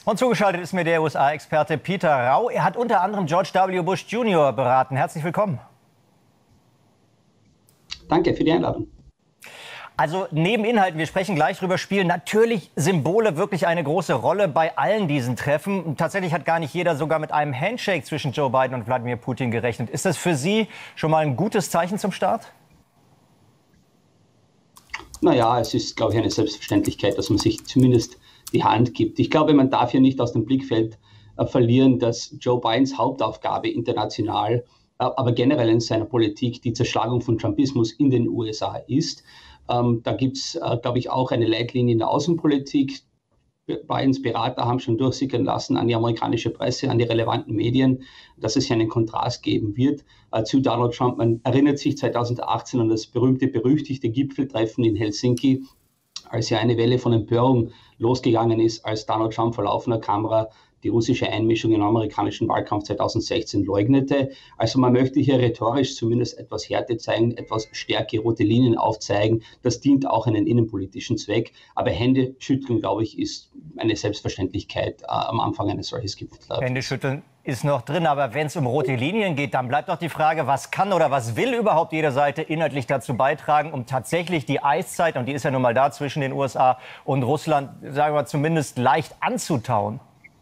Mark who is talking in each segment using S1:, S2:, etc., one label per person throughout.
S1: Und zugeschaltet ist mir der USA-Experte Peter Rau. Er hat unter anderem George W. Bush Jr. beraten. Herzlich willkommen.
S2: Danke für die Einladung.
S1: Also neben Inhalten, wir sprechen gleich drüber, spielen natürlich Symbole wirklich eine große Rolle bei allen diesen Treffen. Und tatsächlich hat gar nicht jeder sogar mit einem Handshake zwischen Joe Biden und Wladimir Putin gerechnet. Ist das für Sie schon mal ein gutes Zeichen zum Start?
S2: Naja, es ist, glaube ich, eine Selbstverständlichkeit, dass man sich zumindest die Hand gibt. Ich glaube, man darf hier nicht aus dem Blickfeld verlieren, dass Joe Bidens Hauptaufgabe international, aber generell in seiner Politik die Zerschlagung von Trumpismus in den USA ist. Da gibt es, glaube ich, auch eine Leitlinie in der Außenpolitik. Bidens Berater haben schon durchsickern lassen an die amerikanische Presse, an die relevanten Medien, dass es hier einen Kontrast geben wird zu Donald Trump. Man erinnert sich 2018 an das berühmte-berüchtigte Gipfeltreffen in Helsinki, als ja eine Welle von Empörung losgegangen ist, als Donald Trump vor laufender Kamera die russische Einmischung im amerikanischen Wahlkampf 2016 leugnete. Also man möchte hier rhetorisch zumindest etwas Härte zeigen, etwas Stärke, rote Linien aufzeigen. Das dient auch einen innenpolitischen Zweck. Aber Hände schütteln, glaube ich, ist eine Selbstverständlichkeit am Anfang eines solchen Gipfeltreffens.
S1: Hände schütteln ist noch drin, aber wenn es um rote Linien geht, dann bleibt doch die Frage, was kann oder was will überhaupt jede Seite inhaltlich dazu beitragen, um tatsächlich die Eiszeit, und die ist ja nun mal da zwischen den USA und Russland, sagen wir zumindest leicht anzutauen.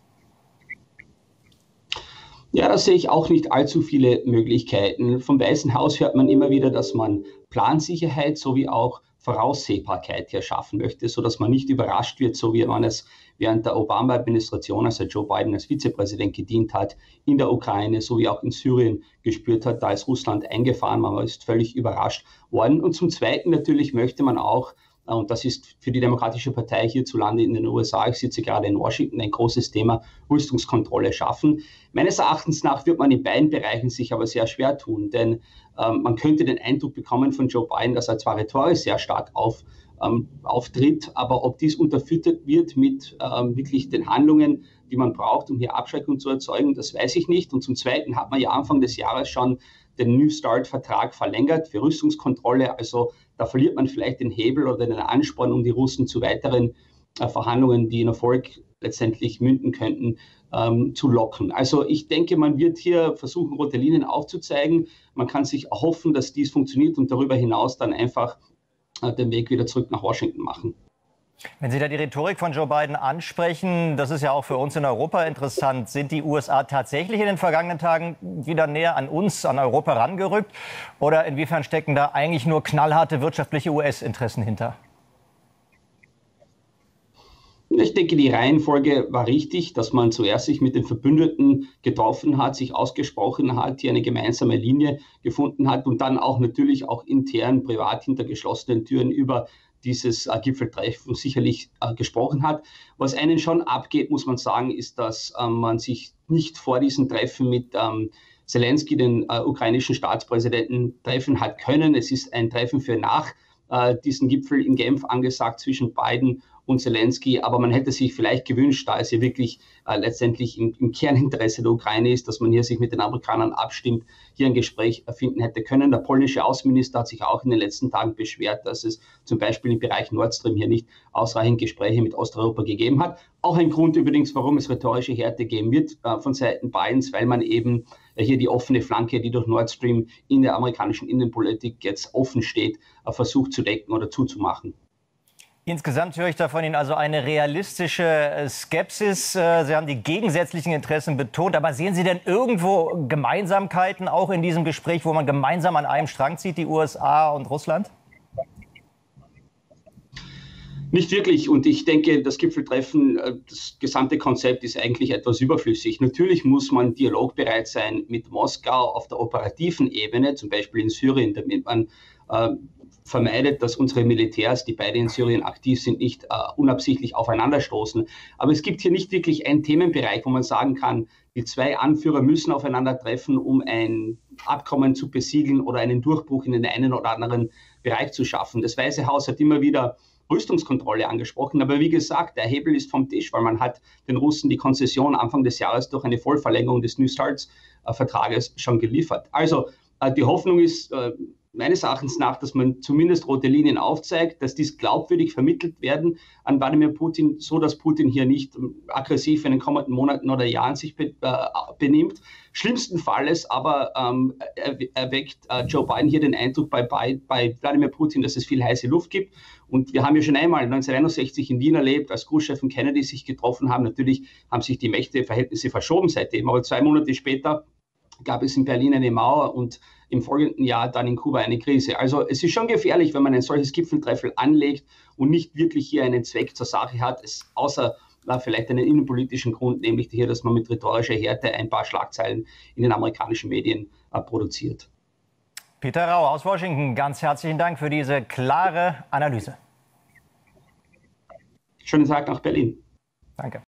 S2: Ja, da sehe ich auch nicht allzu viele Möglichkeiten. Vom Weißen Haus hört man immer wieder, dass man Plansicherheit sowie auch Voraussehbarkeit hier schaffen möchte, sodass man nicht überrascht wird, so wie man es während der Obama-Administration, als Joe Biden als Vizepräsident gedient hat, in der Ukraine sowie auch in Syrien gespürt hat. Da ist Russland eingefahren, man ist völlig überrascht worden. Und zum Zweiten natürlich möchte man auch, und das ist für die Demokratische Partei hierzulande in den USA, ich sitze gerade in Washington, ein großes Thema, Rüstungskontrolle schaffen. Meines Erachtens nach wird man in beiden Bereichen sich aber sehr schwer tun, denn man könnte den Eindruck bekommen von Joe Biden, dass er zwar rhetorisch sehr stark auftritt, aber ob dies unterfüttert wird mit wirklich den Handlungen, die man braucht, um hier Abschreckung zu erzeugen, das weiß ich nicht. Und zum Zweiten hat man ja Anfang des Jahres schon den New Start-Vertrag verlängert für Rüstungskontrolle. Also da verliert man vielleicht den Hebel oder den Ansporn, um die Russen zu weiteren Verhandlungen, die in Erfolg letztendlich münden könnten, zu locken. Also ich denke, man wird hier versuchen, rote Linien aufzuzeigen. Man kann sich erhoffen, dass dies funktioniert und darüber hinaus dann einfach den Weg wieder zurück nach Washington machen.
S1: Wenn Sie da die Rhetorik von Joe Biden ansprechen, das ist ja auch für uns in Europa interessant, sind die USA tatsächlich in den vergangenen Tagen wieder näher an uns, an Europa rangerückt? Oder inwiefern stecken da eigentlich nur knallharte wirtschaftliche US-Interessen hinter?
S2: Ich denke, die Reihenfolge war richtig, dass man zuerst sich mit den Verbündeten getroffen hat, sich ausgesprochen hat, hier eine gemeinsame Linie gefunden hat und dann auch natürlich auch intern, privat hinter geschlossenen Türen über dieses Gipfeltreffen sicherlich gesprochen hat. Was einen schon abgeht, muss man sagen, ist, dass man sich nicht vor diesem Treffen mit Zelensky, den ukrainischen Staatspräsidenten, treffen hat können. Es ist ein Treffen für nach diesen Gipfel in Genf angesagt zwischen Biden und Zelensky, aber man hätte sich vielleicht gewünscht, da es ja wirklich letztendlich im Kerninteresse der Ukraine ist, dass man hier sich mit den Amerikanern abstimmt, hier ein Gespräch finden hätte können. Der polnische Außenminister hat sich auch in den letzten Tagen beschwert, dass es zum Beispiel im Bereich Nord Stream hier nicht ausreichend Gespräche mit Osteuropa gegeben hat. Auch ein Grund übrigens, warum es rhetorische Härte geben wird von Seiten Bidens, weil man eben hier die offene Flanke, die durch Nord Stream in der amerikanischen Innenpolitik jetzt offen steht, versucht zu decken oder zuzumachen.
S1: Insgesamt höre ich da von Ihnen also eine realistische Skepsis. Sie haben die gegensätzlichen Interessen betont. Aber sehen Sie denn irgendwo Gemeinsamkeiten auch in diesem Gespräch, wo man gemeinsam an einem Strang zieht, die USA und Russland?
S2: Nicht wirklich. Und ich denke, das Gipfeltreffen, das gesamte Konzept ist eigentlich etwas überflüssig. Natürlich muss man dialogbereit sein mit Moskau auf der operativen Ebene, zum Beispiel in Syrien, damit man vermeidet, dass unsere Militärs, die beide in Syrien aktiv sind, nicht unabsichtlich aufeinanderstoßen. Aber es gibt hier nicht wirklich einen Themenbereich, wo man sagen kann, die zwei Anführer müssen aufeinandertreffen, um ein Abkommen zu besiegeln oder einen Durchbruch in den einen oder anderen Bereich zu schaffen. Das Weiße Haus hat immer wieder Rüstungskontrolle angesprochen, aber wie gesagt, der Hebel ist vom Tisch, weil man hat den Russen die Konzession Anfang des Jahres durch eine Vollverlängerung des New Starts-Vertrages schon geliefert. Also die Hoffnung ist meines Erachtens nach, dass man zumindest rote Linien aufzeigt, dass dies glaubwürdig vermittelt werden an Wladimir Putin, so dass Putin hier nicht aggressiv in den kommenden Monaten oder Jahren sich benimmt. Schlimmsten Falles aber erweckt Joe Biden hier den Eindruck bei Wladimir Putin, dass es viel heiße Luft gibt. Und wir haben ja schon einmal 1961 in Wien erlebt, als Khrushchev und Kennedy sich getroffen haben. Natürlich haben sich die Mächteverhältnisse verschoben seitdem, aber 2 Monate später gab es in Berlin eine Mauer und im folgenden Jahr dann in Kuba eine Krise. Also es ist schon gefährlich, wenn man ein solches Gipfeltreffen anlegt und nicht wirklich hier einen Zweck zur Sache hat, außer vielleicht einen innenpolitischen Grund, nämlich hier, dass man mit rhetorischer Härte ein paar Schlagzeilen in den amerikanischen Medien produziert.
S1: Peter Rau aus Washington, ganz herzlichen Dank für diese klare Analyse.
S2: Schönen Tag nach Berlin.
S1: Danke.